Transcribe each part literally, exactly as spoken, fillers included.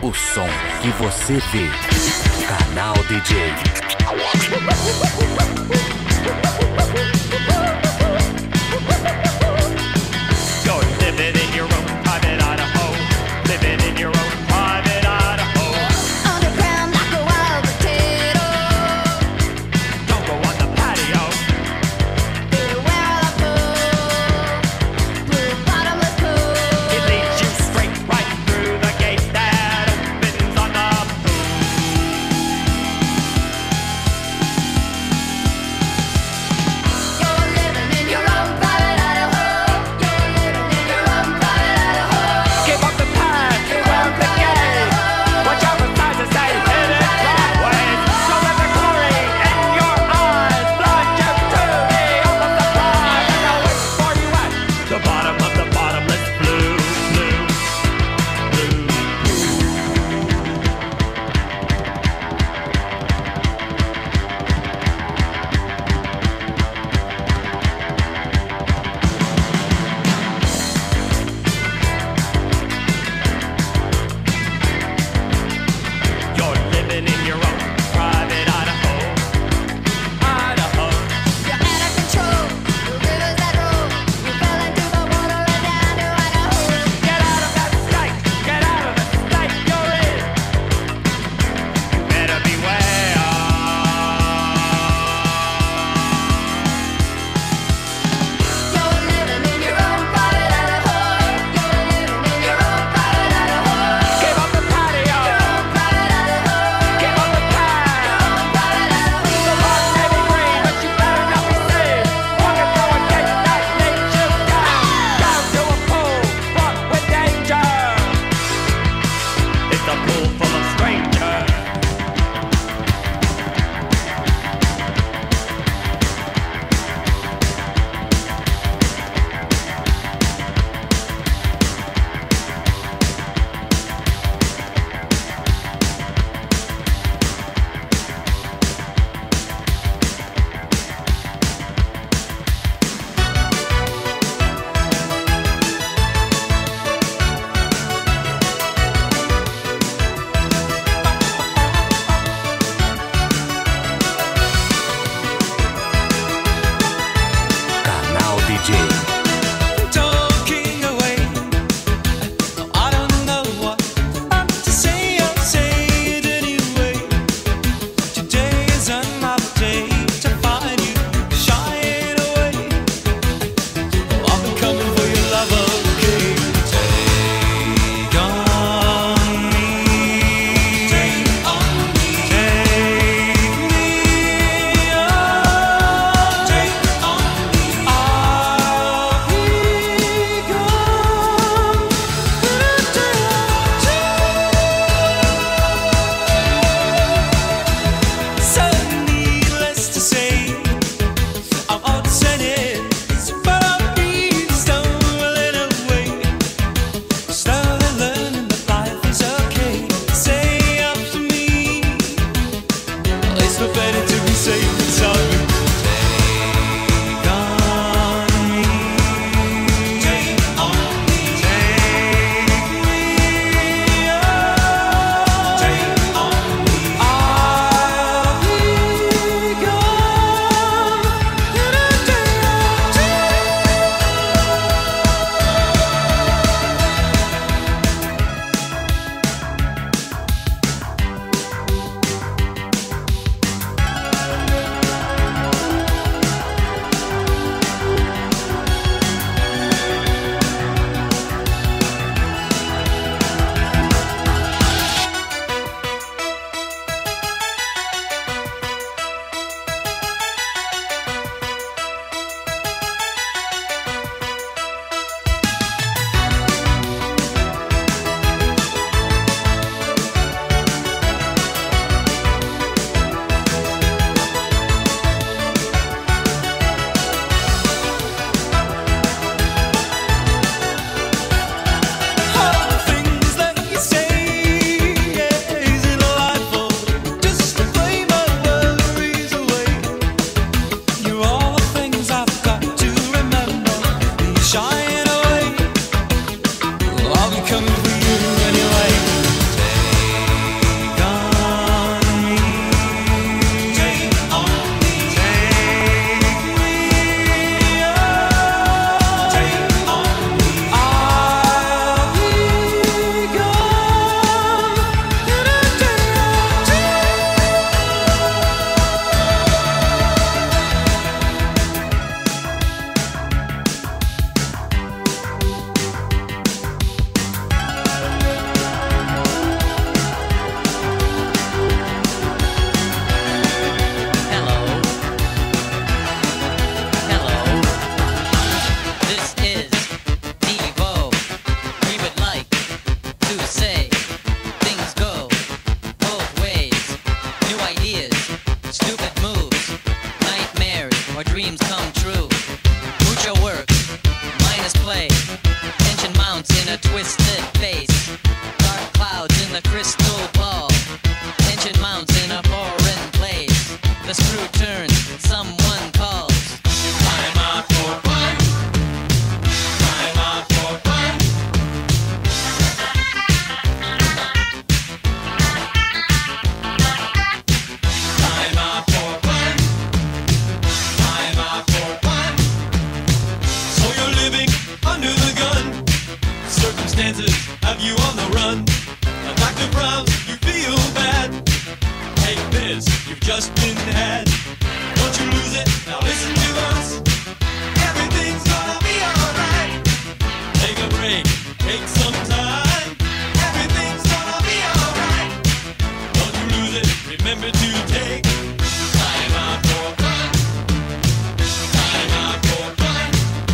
O som que você vê. Canal D J. You're living in your own private Idaho. Living in your own private Idaho. Underground like a wild potato. Don't go on the patio. Beware of the pool. Blue bottomless pool. It leads you straight right through the gate that opens on the pool. You're living in your own private Idaho. You're living in your own private Idaho. Give up the past, give up the game. Watch out for signs that say hidden driveways. Don't let the glory in your eyes blind you to the awful surprise. And I'll wait for you at the bottom of the bottomless blue, blue, blue. You're living in your own private Idaho, Idaho. You're out of control. The rivers that roll. You fell into the water and down to Idaho. Get out of that state, get out of the state you're in. You better beware. You're living in your own private Idaho. You're living in your own private Idaho. Give up the patio, Private Idaho. give up the past. Private Idaho. The rock may be green, but you better not be seen. Walking through a gate that leads you down, down to a pool fraught with danger. It's a pool full of strangers. Canal D J. Talking away, I don't know what to say. I'll say it anyway. Today is another day to find you shying away. I've been coming for your love, okay? Take on me, take on me, take me on, take on me. I'll be gone in a day or two. So needless to say, I'm upset, but I'll be stolen away. Slowly learning that life is okay. Say after me, it's no better to be safe than sorry. Take on me, take on me, take me on, take on me. I'll be gone in a day or two. coming for you anyway. just been had. Don't you lose it, now listen to us. Everything's gonna be alright. Take a break, take some time. Everything's gonna be alright. Don't you lose it, remember to take time out for fun. Time out for fun.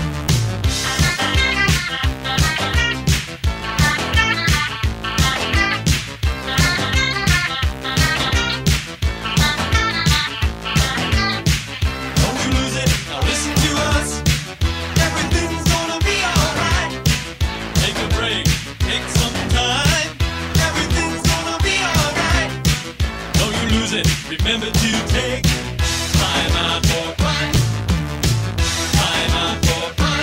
Don't you lose it, now listen to us. Everything's gonna be alright. Take a break, take some time. Everything's gonna be alright. Don't you lose it, remember to take time out for fun. Time out for fun.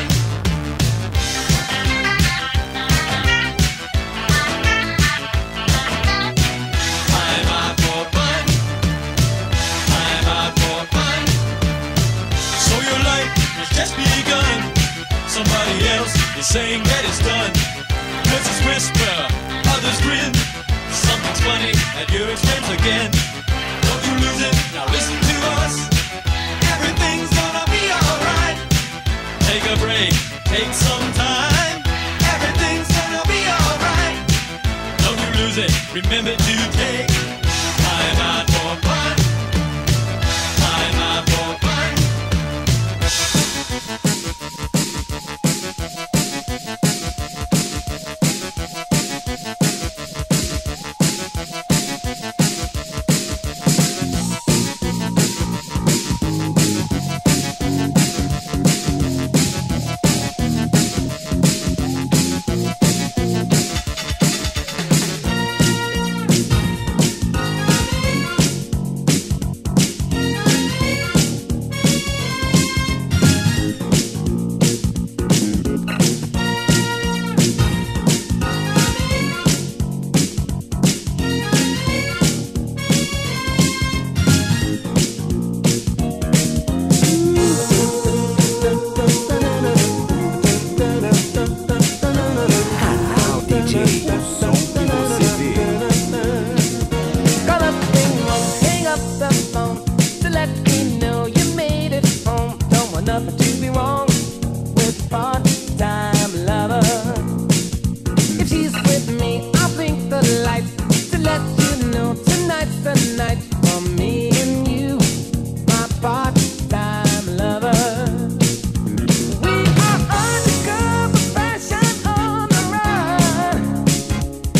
Time out for fun. Time out for fun. So your life has just begun. Somebody else is saying that it's done. Voices whisper, others grin. Something's funny at your expense again. Don't you lose it, now listen to us. Everything's gonna be alright. Take a break, take some time. Everything's gonna be alright. Don't you lose it, remember to take time out for fun. Time out for fun. Canal D J, o som que você vê. Call up ring won't hang up the phone to let me know you made it home. Don't want nothing to be wrong with part-time lover. If she's with me, I'll blink the lights to let you know tonight's the night for me and you, my part-time lover. We are undercover fashion on the run.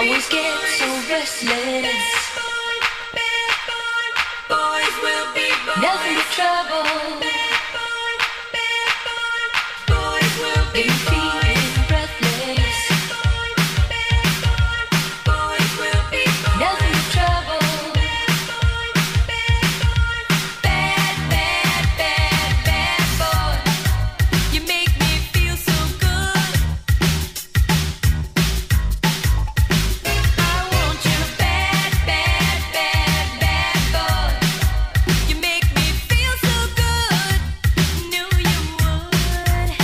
always get so restless. Nothing but trouble. They feel breathless. Nothing but trouble. Bad, bad, bad, bad boy. You make me feel so good. I want you, bad, bad, bad, bad boy. You make me feel so good. Knew you would.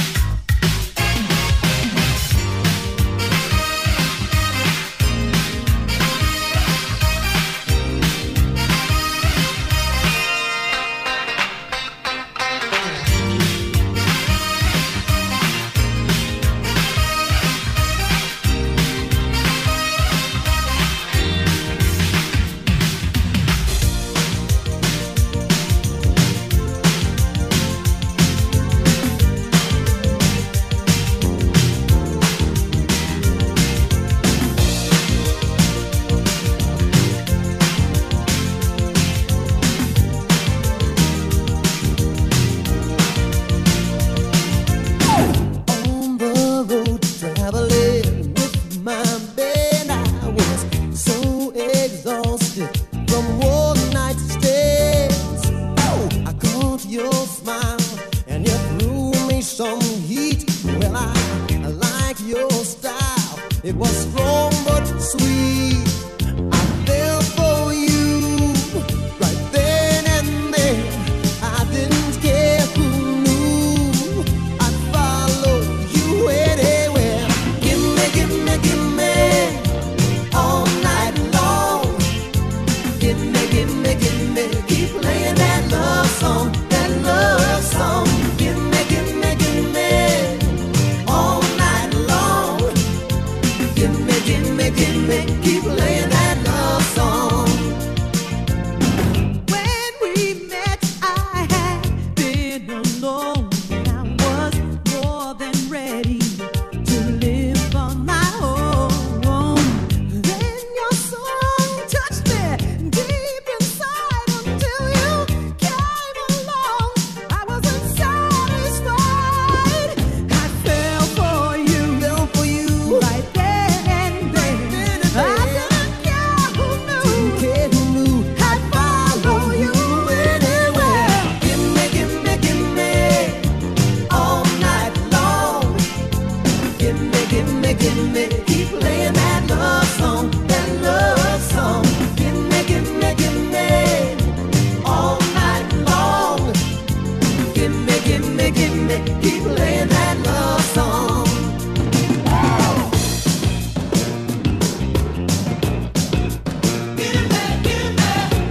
On the road traveling with my band, I was so exhausted from all night's stays. Oh, I caught your smile and you threw me some heat. Well, I, I like your style. It was strong but sweet. I fell for you right then and there. I didn't care who knew. I'd follow you anywhere. Give me, give me, give me all night long. Give me, give me, give me, keep playing that love song, that love song. Give me, give me, give me all night long. Give me, give me, give me, keep playing that love song. When we met, I had been alone. I was more than ready to live on my own. Then your song touched me deep inside until you came along. I wasn't satisfied. I fell for you, fell for you right then and there. I didn't care who knew, didn't care who knew. I'd follow you anywhere. Give me, give me, give me all night long. Give me, give me, give me, keep playing that love song, that love song. Give me, give me, give me all night long. Give me, give me, give me, keep playing that love song. Give me, give me,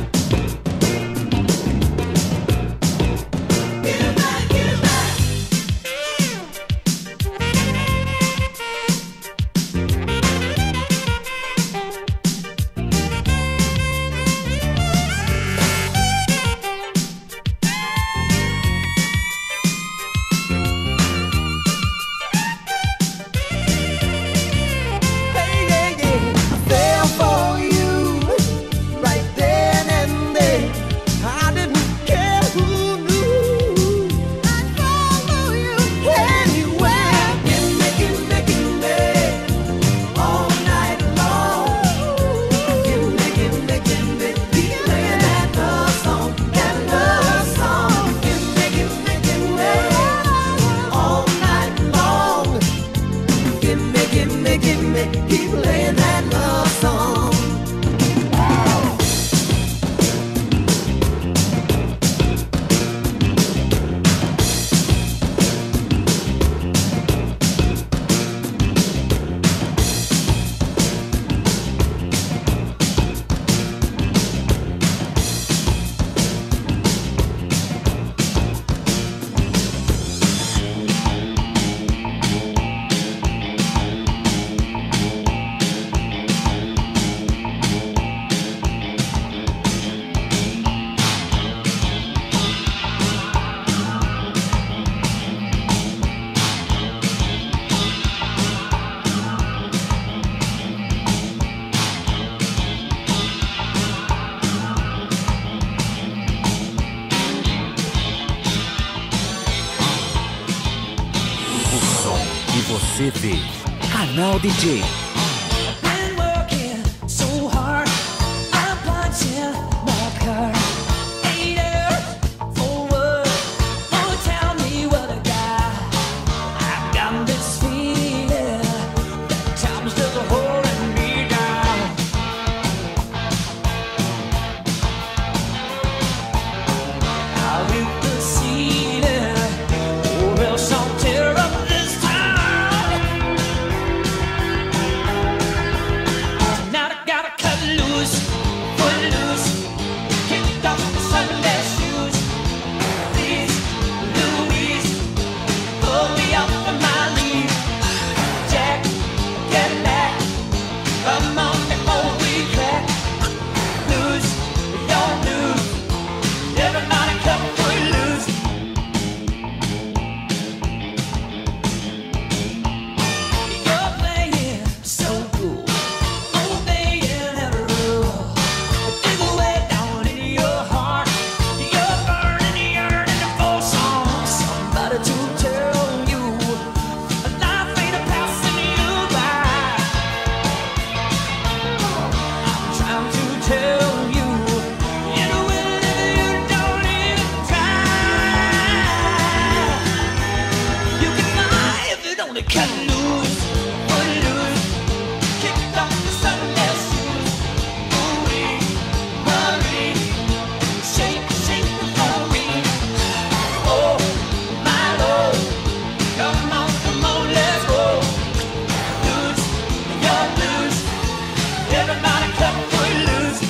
give me, give me. Hey, yeah, yeah. I fell for you right then and there. I didn't care who knew. I'd follow you anywhere. Give me, give me, give me all night long. Give me, give me, give me, keep playing that love song, that love song. Give me, give me, give me all night long. Give me, give me, give me, keep playing that love song. Você vê Canal D J. Been working so hard, I'm punching my card. Eight hours for work, oh tell me what I got. I got this feeling that time's just holding me down. I reap the ceiling, or else I'll tear up this town. Tonight I gotta cut loose, foot loose, kick off the Sunday shoes. Please, Louise, pull me up from my lead. Jack, get back, come on before we crack. Lose, don't lose, everybody cut foot loose. You're playing so cool, obeying every rule. Dig away down in your heart, you're burning, yearning for some somebody to tell you life ain't a passing you by. I'm trying to tell you, you know it if you don't even try. You can fly if you don't cut loose, foot loose, kick off the Sunday shoes. Hurry, hurry, shake, shake for me. Oh, my Lord, come on, come on, let's go. Loose, you're loose, everybody cut foot loose.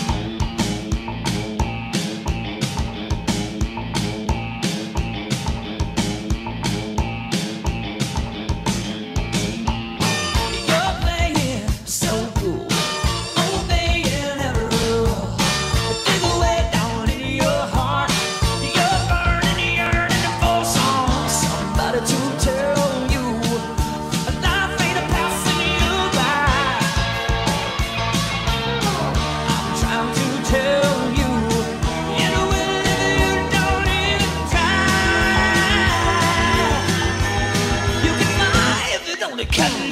You're playing so cool, obeying every rule. Dig away down in your heart, you're burning, yearning for some somebody to tell you life ain't a passing you by. I'm trying to tell you, you know it if you don't even try. You can fly if you don't cut